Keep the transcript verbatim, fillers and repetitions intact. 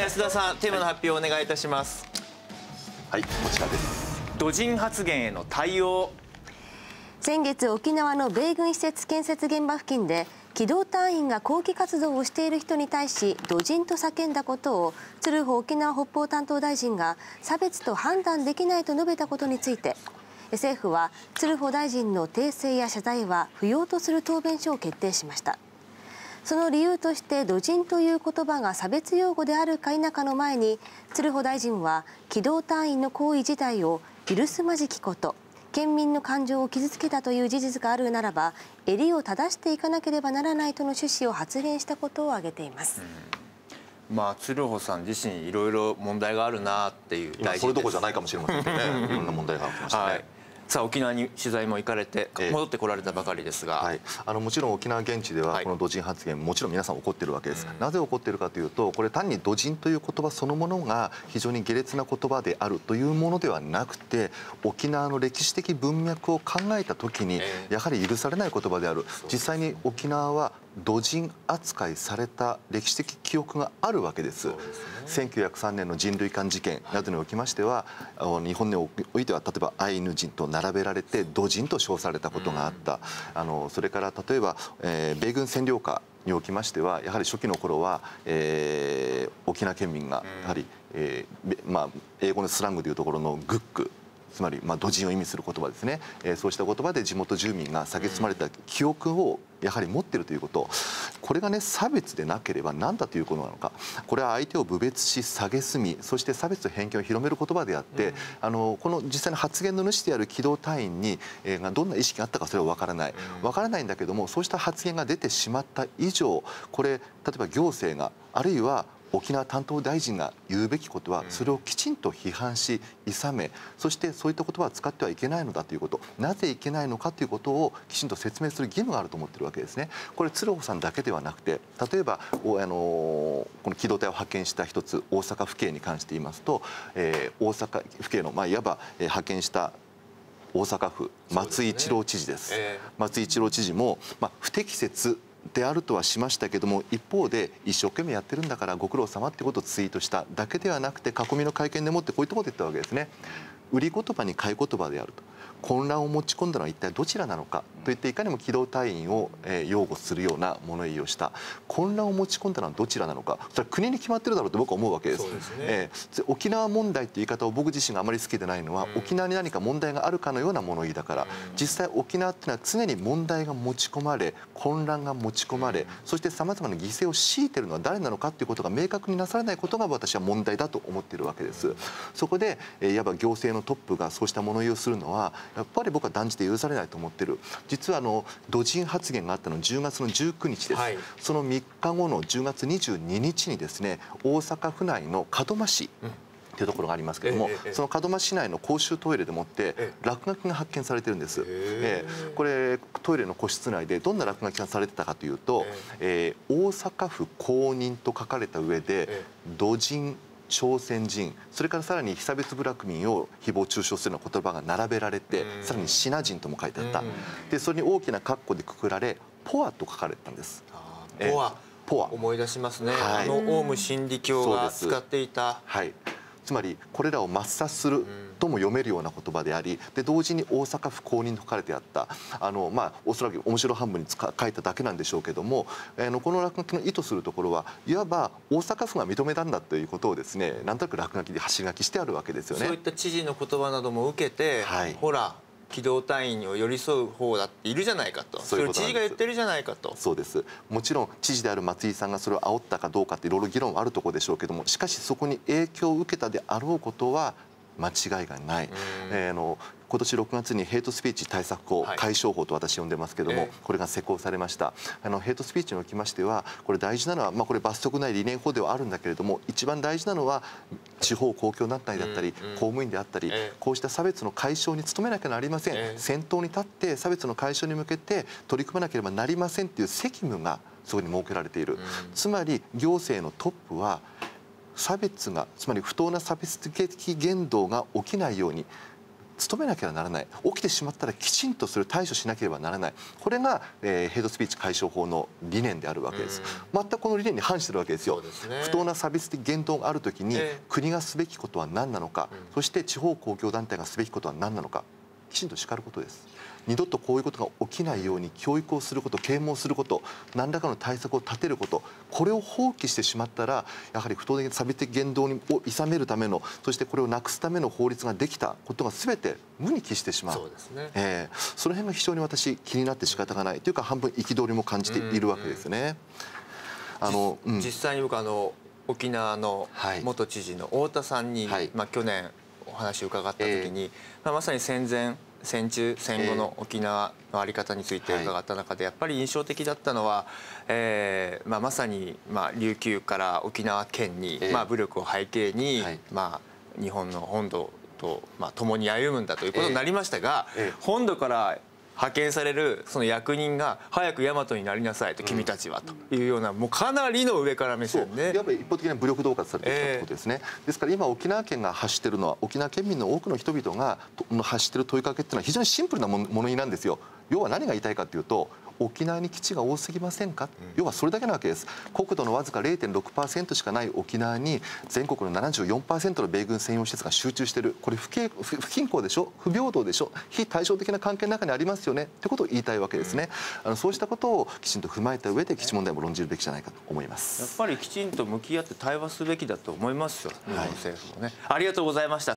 安田さん、テーマの発表をお願いいたします。 はい、こちらです。 ドジン発言への対応。 先月、沖縄の米軍施設建設現場付近で機動隊員が抗議活動をしている人に対しドジンと叫んだことを鶴保沖縄北方担当大臣が差別と判断できないと述べたことについて、政府は鶴保大臣の訂正や謝罪は不要とする答弁書を決定しました。その理由としてドジンという言葉が差別用語であるか否かの前に、鶴保大臣は機動隊員の行為自体を許すまじきこと、県民の感情を傷つけたという事実があるならば襟を正していかなければならないとの趣旨を発言したことを挙げています。 うん、まあ鶴保さん自身いろいろ問題があるなっていう、 今それどころじゃないかもしれませんけどね。いろんな問題が起きましたね。はい、 さあ沖縄に取材も行かれて戻ってこられたばかりですが、 はい、あのもちろん沖縄現地ではこのドジン発言、もちろん皆さん怒ってるわけです。なぜ怒ってるかというと、これ単にドジンという言葉そのものが非常に下劣な言葉であるというものではなくて、沖縄の歴史的文脈を考えた時にやはり許されない言葉である。実際に沖縄はドジン扱いされた歴史的記憶があるわけです。せんきゅうひゃくさんねんの人類間事件などにおきましては、日本においては例えばアイヌ人と並べられてドジンと称されたことがあった。あのそれから例えば、えー、米軍占領下におきましてはやはり初期の頃は、えー、沖縄県民がやはり、えーまあ、英語のスラングでいうところのグック、つまりまあドジンを意味する言葉ですね、えー、そうした言葉で地元住民が蔑まれた記憶をやはり持っているということ、これがね差別でなければ何だということなのか。これは相手を侮蔑し蔑み、そして差別と偏見を広める言葉であって、うん、あのこの実際の発言の主である機動隊員に、えー、どんな意識があったかそれは分からない、分からないんだけども、そうした発言が出てしまった以上、これ例えば行政があるいは沖縄担当大臣が言うべきことはそれをきちんと批判し諌め、そしてそういった言葉は使ってはいけないのだということ、なぜいけないのかということをきちんと説明する義務があると思っているわけですね。これ鶴保さんだけではなくて、例えばおあのこの機動隊を派遣した一つ大阪府警に関して言いますと、えー、大阪府警の、まあ、いわば、えー、派遣した大阪府松井一郎知事です。えー、松井一郎知事も、まあ、不適切であるとはしましたけども、一方で一生懸命やってるんだからご苦労様ってことをツイートしただけではなくて、囲みの会見でもってこういったことを言ったわけですね。売り言葉に買い言葉であると、混乱を持ち込んだのは一体どちらなのかといって、いかにも機動隊員を擁護するような物言いをした。混乱を持ち込んだのはどちらなのか、それは国に決まってるだろうと僕は思うわけです。えー、沖縄問題という言い方を僕自身があまり好きでないのは、うん、沖縄に何か問題があるかのような物言いだから、うん、実際沖縄っていうのは常に問題が持ち込まれ、混乱が持ち込まれ、うん、そしてさまざまな犠牲を強いているのは誰なのかということが明確になされないことが私は問題だと思っているわけです。そこで、えー、いわば行政のトップがそうした物言いをするのはやっぱり僕は断じて許されないと思っている。実はあのドジン発言があったのはじゅうがつのじゅうくにちです。はい、そのみっかごのじゅうがつにじゅうににちにですね、大阪府内の門真市というところがありますけれども、その門真市内の公衆トイレでもって落書きが発見されているんです。えー、これトイレの個室内でどんな落書きがされてたかというと、えー、大阪府公認と書かれた上でドジン、朝鮮人、それからさらに被差別部落民を誹謗中傷するような言葉が並べられて、さらにシナ人とも書いてあった。でそれに大きな括弧でくくられポアと書かれてたんです。 ポア、ポア思い出しますね。はい、あのオウム真理教が使っていた。 はい、つまりこれらを抹殺するとも読めるような言葉であり、で同時に大阪府公認と書かれてあった。あのまあおそらく面白半分に書いただけなんでしょうけども、あのこの落書きの意図するところはいわば大阪府が認めたんだということをですね、なんとなく落書きで端書きしてあるわけですよね。 そういった知事の言葉なども受けて、はい、ほら機動隊員に寄り添う方だっているじゃないかと、それを知事が言ってるじゃないかと。 そうです。もちろん知事である松井さんがそれを煽ったかどうかっていろいろ議論はあるところでしょうけども、しかしそこに影響を受けたであろうことは間違いがない。えー、あの今年ろくがつにヘイトスピーチ対策法、解消法と私呼んでますけども、はい、これが施行されました。あのヘイトスピーチにおきましては、これ大事なのは、まあ、これ罰則ない理念法ではあるんだけれども、一番大事なのは地方公共団体だったり、うんうん、公務員であったり、えー、こうした差別の解消に努めなきゃなりません。えー、先頭に立って差別の解消に向けて取り組まなければなりませんという責務がそこに設けられている。うん、つまり行政のトップは差別が、つまり不当な差別的言動が起きないように努めなければならない、起きてしまったらきちんとそれを対処しなければならない、これが、えー、ヘイトスピーチ解消法の理念であるわけです。全くこの理念に反しているわけですよ。ですね、不当な差別的言動があるときに、えー、国がすべきことは何なのか、うん、そして地方公共団体がすべきことは何なのか、きちんと叱ることです。二度とこういうことが起きないように教育をすること、啓蒙すること、何らかの対策を立てること、これを放棄してしまったら、やはり不当的差別的言動を諌めるための、そしてこれをなくすための法律ができたことが全て無に帰してしまう。そうですね、えー、その辺が非常に私気になって仕方がないというか、半分憤りも感じているわけですね。 あの、うん、実際に僕あの沖縄の元知事の太田さんに、はい、まあ去年お話を伺った時に、えーまあ、まさに戦前戦中戦後の沖縄の在り方について伺った中で、やっぱり印象的だったのは、えーまあ、まさに、まあ、琉球から沖縄県に、まあ、武力を背景に、まあ、日本の本土と、まあ、共に歩むんだということになりましたが、本土から派遣されるその役人が早く大和になりなさいと、君たちはというような、もうかなりの上から目線で、 やっぱり一方的な武力恫喝されてきたということですね。えー、ですから今沖縄県が発しているのは、沖縄県民の多くの人々が発している問いかけっていうのは非常にシンプルなものになんですよ。要は何が言いたいかというと、沖縄に基地が多すぎませんか、うん、要はそれだけなわけです。国土のわずか れいてんろくパーセント しかない沖縄に全国の ななじゅうよんパーセント の米軍専用施設が集中している、これ不均不均衡でしょ、不平等でしょ、非対照的な関係の中にありますよねということを言いたいわけですね。うん、あのそうしたことをきちんと踏まえた上で基地問題も論じるべきじゃないかと思います。 やっぱりきちんと向き合って対話すべきだと思いますよ、日本政府もね。はい、ありがとうございました。